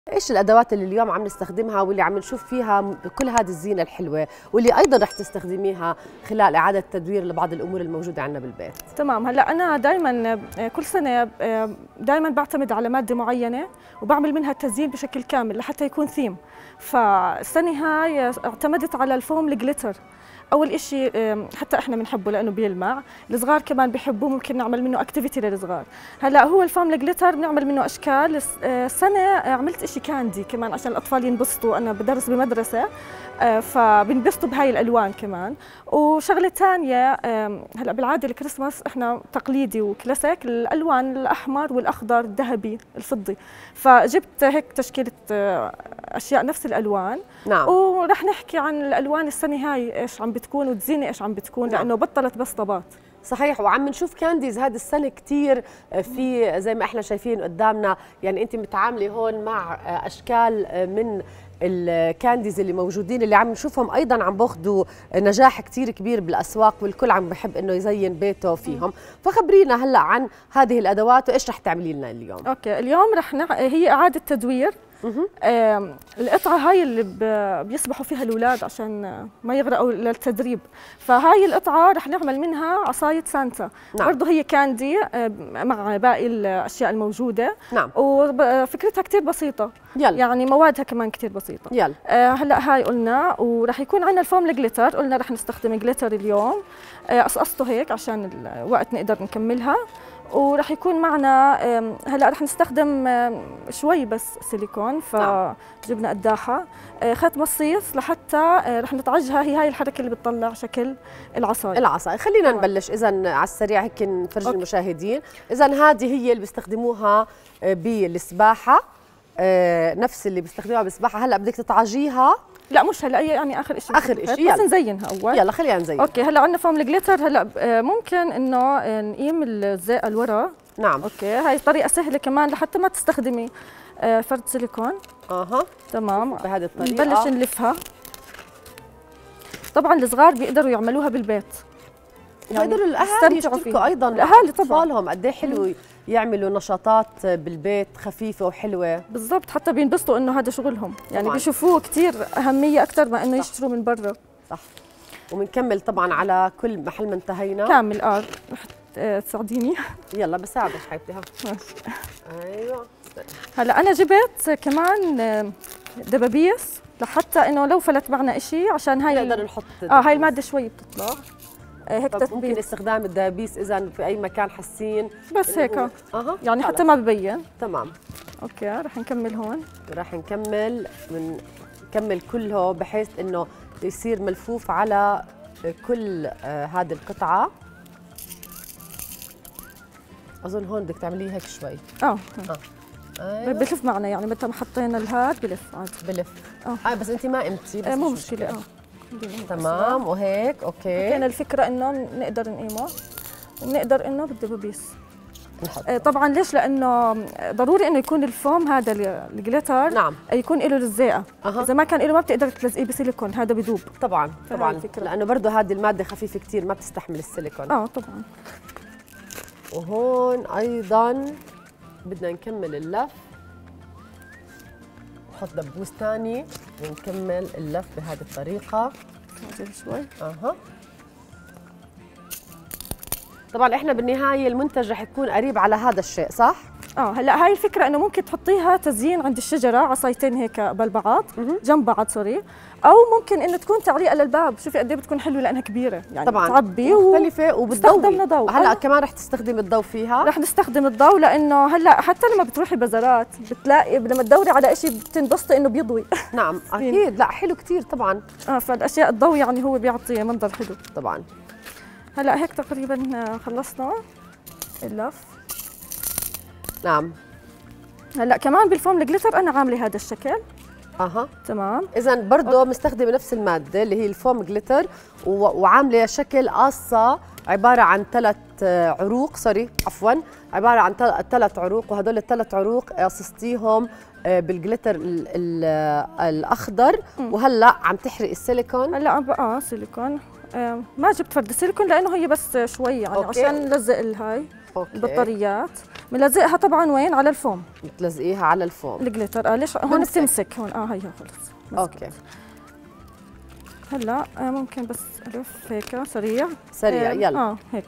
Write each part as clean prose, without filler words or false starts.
ايش الادوات اللي اليوم عم نستخدمها واللي عم نشوف فيها كل هذه الزينه الحلوه واللي ايضا رح تستخدميها خلال اعاده تدوير لبعض الامور الموجوده عندنا بالبيت؟ تمام. هلا انا دائما كل سنه دائما بعتمد على ماده معينه وبعمل منها التزيين بشكل كامل لحتى يكون ثيم. فالسنه هاي اعتمدت على الفوم الجليتر. اول إشي حتى احنا بنحبه لانه بيلمع، الصغار كمان بيحبوه، ممكن نعمل منه اكتيفيتي للصغار. هلا هو الفوم الجليتر بنعمل منه اشكال. السنه عملت إشي كاندي كمان عشان الاطفال ينبسطوا، انا بدرس بمدرسه فبنبسطوا بهاي الالوان كمان. وشغله ثانيه، هلا بالعاده الكريسماس احنا تقليدي وكلاسيك الالوان الاحمر والاخضر الذهبي الفضي، فجبت هيك تشكيله اشياء نفس الالوان. نعم. ورح نحكي عن الالوان السنه هاي ايش عم بتكون وتزيني ايش عم بتكون. نعم. لانه بطلت بس طبات. صحيح. وعم نشوف كانديز هذه السنه كثير، في زي ما احنا شايفين قدامنا، يعني انت متعامله هون مع اشكال من الكانديز اللي موجودين اللي عم نشوفهم ايضا عم باخذوا نجاح كثير كبير بالاسواق والكل عم بحب انه يزين بيته فيهم. فخبرينا هلا عن هذه الادوات وايش رح تعملي لنا اليوم. اوكي، اليوم رح هي اعاده تدوير. القطعة هاي اللي بيسبحوا فيها الأولاد عشان ما يغرقوا للتدريب، فهاي القطعة رح نعمل منها عصاية سانتا. نعم. برضه هي كاندي مع باقي الأشياء الموجودة. نعم. وفكرتها كتير بسيطة. يلا. يعني موادها كمان كتير بسيطة. يلا. هلا هاي قلنا، ورح يكون عندنا الفوم الجليتر، قلنا رح نستخدم جليتر اليوم. قصقصته هيك عشان الوقت نقدر نكملها. ورح يكون معنا هلا رح نستخدم شوي بس سيليكون، فجبنا قداحه، خيط مصيص لحتى رح نطعجها. هي هاي الحركه اللي بتطلع شكل العصايه. خلينا نبلش اذا على السريع هيك نفرجي المشاهدين. اذا هذه هي اللي بيستخدموها بالسباحه، نفس اللي بيستخدموها بالسباحه. هلا بدك تطعجيها؟ لا مش هلا، يعني اخر شيء. يلا بس نزينها اول. يلا خلينا نزين. اوكي، هلا عندنا فوم الجليتر. هلا ممكن انه نقيم الزائقه لورا. نعم. اوكي، هاي طريقه سهله كمان لحتى ما تستخدمي فرد سيليكون. تمام. بهذه الطريقه نبلش نلفها. طبعا الصغار بيقدروا يعملوها بالبيت، يعني بيقدروا الاهالي يشتركوا ايضا، الاهالي طبعا اطفالهم قد ايه حلو يعملوا نشاطات بالبيت خفيفه وحلوه. بالضبط، حتى بينبسطوا انه هذا شغلهم، يعني بيشوفوه كثير اهميه اكثر ما انه يشتروا من برا. صح. وبنكمل طبعا على كل محل ما انتهينا كامل. رح تساعديني؟ يلا بساعدك حبيبتي. ماشي. ايوه. هلا انا جبت كمان دبابيس لحتى انه لو فلت معنا شيء، عشان هاي نقدر نحط هاي الماده شوي بتطلع هيك تثبيت. ممكن استخدام الدبابيس اذا في اي مكان حاسين بس هيك يعني حتى ما ببين. تمام. اوكي، رح نكمل هون. رح نكمل نكمل كله بحيث انه يصير ملفوف على كل هذه القطعه. اظن هون بدك تعمليه هيك شوي. أيوة. بلف معنا، يعني متى ما حطينا الهاد بلف عادي. بلف. بس انت ما قمتي. بس مو مشكله. تمام. وهيك اوكي. كان الفكره انه بنقدر نقيمه وبنقدر انه بالدبابيس نحط. طبعا ليش؟ لانه ضروري انه يكون الفوم هذا الجليتر. نعم. يكون له للزائقه. اذا ما كان له ما بتقدر تلزقيه بسيليكون، هذا بدوب. طبعا لانه برضه هذه الماده خفيفه كثير ما بتستحمل السيليكون. طبعا. وهون ايضا بدنا نكمل اللف، نحط دبوس ثاني ونكمل اللف بهذه الطريقه. شوي. طبعا احنا بالنهايه المنتج رح يكون قريب على هذا الشيء، صح؟ هلا هاي الفكره انه ممكن تحطيها تزيين عند الشجره، عصايتين هيك قبل بعض، جنب بعض سوري، او ممكن انه تكون تعليقه للباب. شوفي قد ايه بتكون حلوه لانها كبيره، يعني طبعا تعبي مختلفه وبتضوي. ضوء. هلا كمان رح تستخدم الضوء فيها. رح نستخدم الضوء لانه هلا حتى لما بتروحي بازارات بتلاقي لما تدوري على شيء بتنبسطي انه بيضوي. نعم اكيد. لا حلو كثير طبعا. فالاشياء الضوء يعني هو بيعطي منظر حلو طبعا. هلا هيك تقريبا خلصنا اللف. نعم. هلا كمان بالفوم الجليتر انا عامله هذا الشكل. تمام. اذا برضه مستخدمه نفس الماده اللي هي الفوم جليتر، وعامله شكل قاصه عباره عن 3 عروق، عباره عن 3 عروق، وهدول ال3 عروق قصصتيهم بالجليتر الاخضر. وهلا عم تحرقي السيليكون. هلا سيليكون. ما جبت فرد سيليكون لانه هي بس شوي يعني عشان نلزق الهاي. أوكي. البطاريات بنلزقها طبعا وين على الفوم، بتلزقيها على الفوم الجليتر. ليش هون بتمسك هون؟ هيها خلص. اوكي. هلا ممكن بس الف هيك سريع يلا. هيك.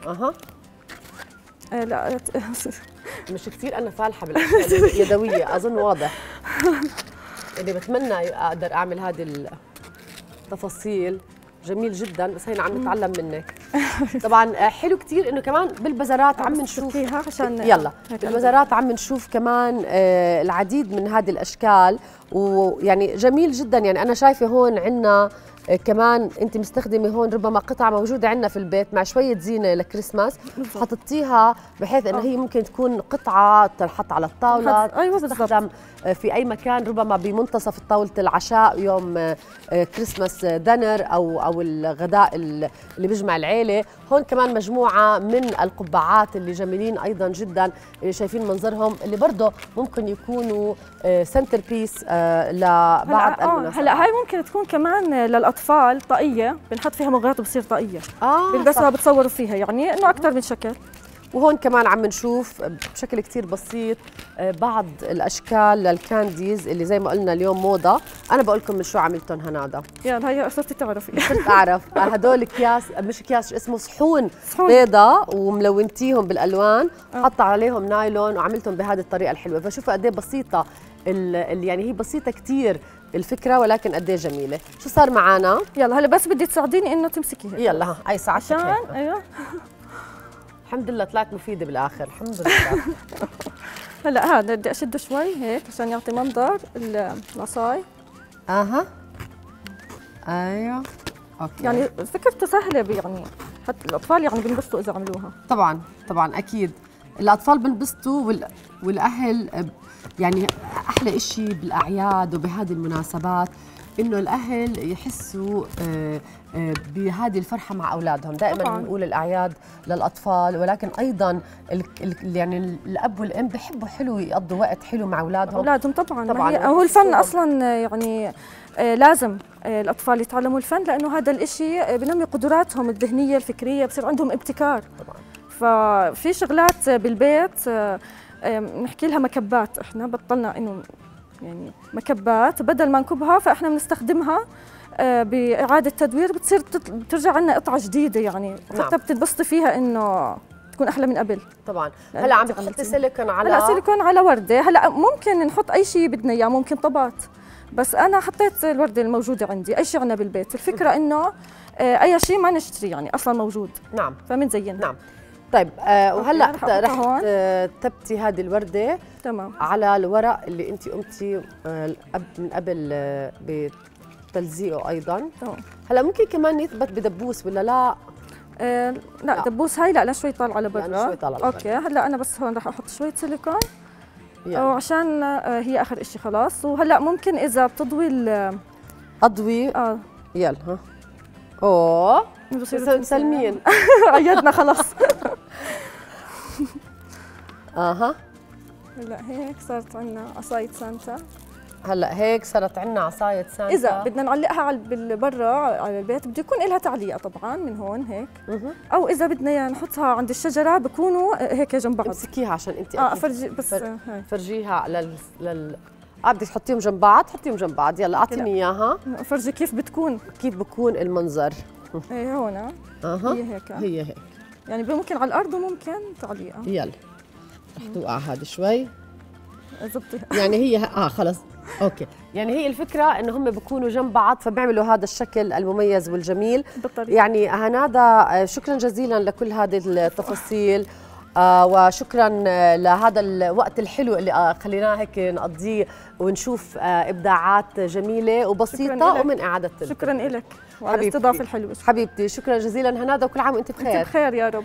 لا مش كثير انا فالحه بالاشياء اليدويه، اظن واضح. اللي بتمنى اقدر اعمل هذه التفاصيل. جميل جدا، بس هينا عم نتعلم منك. طبعا حلو كثير انه كمان بالبازارات عم نشوف عشان يلا بالبازارات عم نشوف كمان العديد من هذه الاشكال، ويعني جميل جدا. يعني انا شايفه هون عندنا كمان انت مستخدمه هون ربما قطعه موجوده عندنا في البيت مع شويه زينه لكريسماس، حطيتها بحيث انه هي ممكن تكون قطعه تنحط على الطاوله. ايوه تستخدم في اي مكان، ربما بمنتصف طاوله العشاء يوم كريسماس دينر او الغداء اللي بيجمع العيله. هون كمان مجموعه من القبعات اللي جميلين ايضا جدا، اللي شايفين منظرهم، اللي برضه ممكن يكونوا سنتر بيس لبعض المناسبات. هلا هاي ممكن تكون كمان للاطفال طاقيه، بنحط فيها مغراض بتصير طاقيه بيلبسوها بتصوروا فيها، يعني انه اكثر من شكل. وهون كمان عم نشوف بشكل كتير بسيط بعض الاشكال للكانديز اللي زي ما قلنا اليوم موضه. انا بقول لكم من شو عملتهم هنادا. يعني هي صرتي تعرفي. صرت اعرف. هدول اكياس، مش اكياس، اسمه صحون بيضة وملونتيهم بالالوان، حط عليهم نايلون وعملتهم بهذه الطريقه الحلوه. فشوفوا قد ايه بسيطه يعني هي بسيطه كتير الفكره، ولكن قد ايه جميله. شو صار معنا؟ يلا هلا بس بدي تساعديني انه تمسكي هيك. يلا هاي ساعدتك هيك. ايوه الحمد لله طلعت مفيده بالاخر، الحمد لله. هلا هذا بدي اشده شوي هيك عشان يعطي منظر العصاي. ايوه اوكي. يعني فكرته سهله، يعني حتى الاطفال يعني بينبسطوا اذا عملوها. طبعا اكيد الاطفال بينبسطوا والاهل. يعني احلى شيء بالاعياد وبهذه المناسبات انه الاهل يحسوا بهذه الفرحه مع اولادهم. دائما بنقول الاعياد للاطفال، ولكن ايضا يعني الاب والام بحبوا حلو يقضوا وقت حلو مع اولادهم. طبعا هو الفن اصلا يعني لازم الاطفال يتعلموا الفن، لانه هذا الشيء بنمي قدراتهم الذهنيه الفكريه، بصير عندهم ابتكار. طبعا ففي شغلات بالبيت نحكي لها مكبات، احنا بطلنا انه يعني مكبات بدل ما نكبها فاحنا بنستخدمها باعاده تدوير، بتصير بترجع لنا قطعه جديده يعني. حتى بتتبسطي فيها انه تكون احلى من قبل. طبعا هلا عم بتحطي سيليكون على سيليكون على ورده. هلا ممكن نحط اي شيء بدنا اياه، ممكن طبات، بس انا حطيت الورده الموجوده عندي. اي شيء عندنا بالبيت، الفكره انه اي شيء ما نشتري، يعني اصلا موجود. نعم فمنزينها. نعم. طيب وهلا رح تبتي هذه الورده تمام على الورق اللي انت قمتي من قبل بتلزيقه ايضا. هلا ممكن كمان يثبت بدبوس ولا لا؟ لا دبوس هاي لا شوي طالعه لبرا. شوي طالعه. اوكي هلا انا بس هون رح احط شويه سيليكون عشان هي اخر شيء خلاص. وهلا ممكن اذا بتضوي اضوي يلا اوه سلمين. عيدنا خلص. هلا هيك صارت عندنا عصاية سانتا. هلا هيك صارت عندنا عصاية سانتا. إذا بدنا نعلقها برا على البيت بده يكون لها تعليقة طبعا من هون هيك. أو إذا بدنا نحطها عند الشجرة بكونوا هيك جنب بعض. امسكيها عشان أنت أفرجي بس فرجيها بدك تحطيهم جنب بعض، حطيهم جنب بعض. يلا أعطيني إياها. أفرجي كيف بكون المنظر. إيه هون هي هيك يعني ممكن على الأرض وممكن تعليقة. يلا رح توقع هذه شوي. زبطيها. يعني هي خلص اوكي. يعني هي الفكره انه هم بيكونوا جنب بعض فبيعملوا هذا الشكل المميز والجميل بالطريقة. يعني هنادا شكرا جزيلا لكل هذه التفاصيل وشكرا لهذا الوقت الحلو اللي خليناه هيك نقضيه ونشوف ابداعات جميله وبسيطه ومن اعاده. شكرا لك وعلى الاستضافه الحلوه. حبيبتي شكرا جزيلا هنادا، وكل عام وانت بخير. انت بخير يا رب.